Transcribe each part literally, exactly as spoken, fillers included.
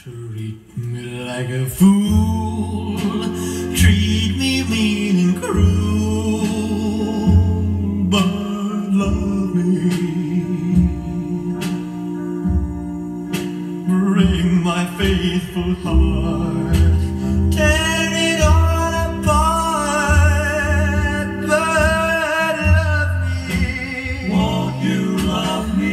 Treat me like a fool, treat me mean and cruel, but love me. Bring my faithful heart, tear it all apart, but love me. Won't you love me?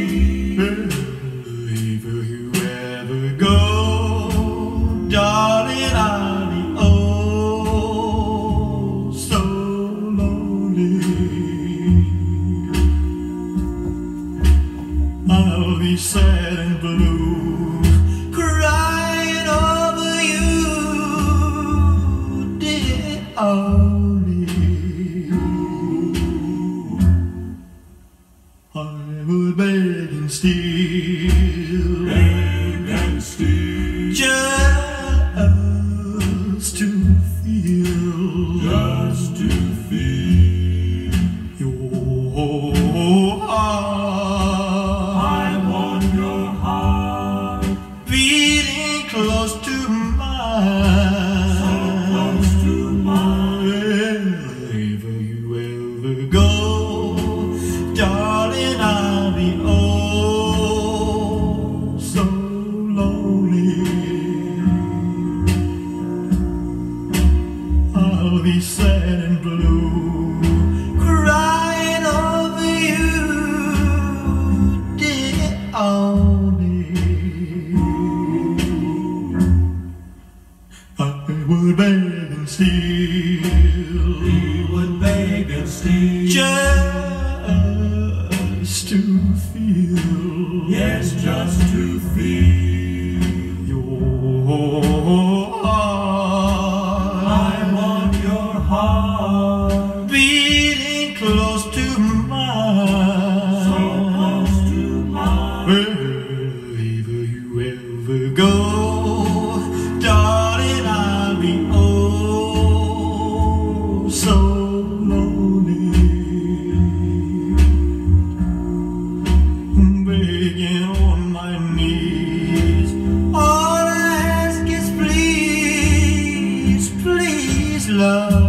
If you ever go, darling, I'll be oh so lonely. I'll be sad and blue, crying over you, dear only. I would beg and steal, Beg and steal, just to feel, just to feel your heart. I want your heart Beating close to mine, so close to mine. Wherever you ever go, darling, I'll be oh so lonely. I'll be sad and blue, crying over you, dear only. I would beg and steal, He would beg and steal, just to feel, yes, just to feel your heart. I want your heart Beating close to mine, so close to mine. Wherever you ever go, darling, I'll be oh so lonely. Begging on my knees, all I ask is please, please love